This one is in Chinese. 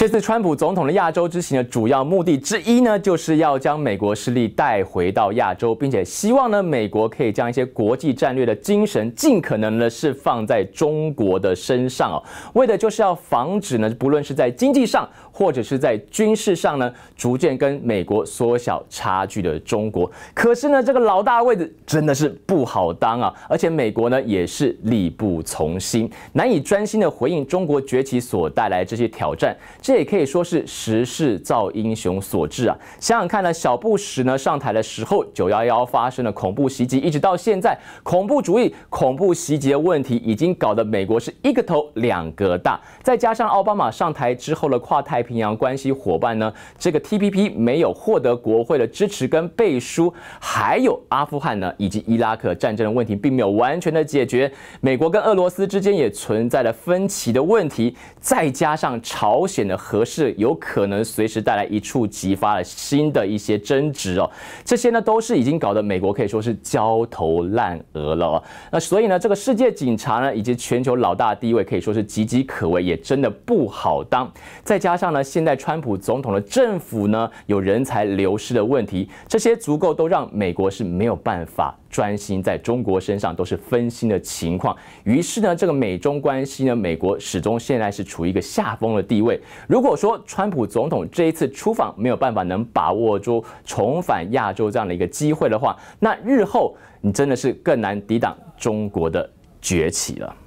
这次川普总统的亚洲之行的主要目的之一呢，就是要将美国势力带回到亚洲，并且希望呢，美国可以将一些国际战略的精神尽可能的是放在中国的身上哦，为的就是要防止呢，不论是在经济上或者是在军事上呢，逐渐跟美国缩小差距的中国。可是呢，这个老大位置真的是不好当啊，而且美国呢也是力不从心，难以专心的回应中国崛起所带来这些挑战。这也可以说是时势造英雄所致啊！想想看呢，小布什呢上台的时候，911发生了恐怖袭击，一直到现在，恐怖主义、恐怖袭击的问题已经搞得美国是一个头两个大。再加上奥巴马上台之后的跨太平洋关系伙伴呢，这个 TPP 没有获得国会的支持跟背书，还有阿富汗呢以及伊拉克战争的问题并没有完全的解决，美国跟俄罗斯之间也存在了分歧的问题，再加上朝鲜的核试有可能随时带来一触即发的新的一些争执哦，这些呢都是已经搞得美国可以说是焦头烂额了哦。那所以呢，这个世界警察呢以及全球老大地位可以说是岌岌可危，也真的不好当。再加上呢，现在川普总统的政府呢有人才流失的问题，这些足够都让美国是没有办法专心在中国身上，都是分心的情况。于是呢，这个美中关系呢，美国始终现在是处于一个下风的地位。如果说川普总统这一次出访没有办法能把握住重返亚洲这样的一个机会的话，那日后你真的是更难抵挡中国的崛起了。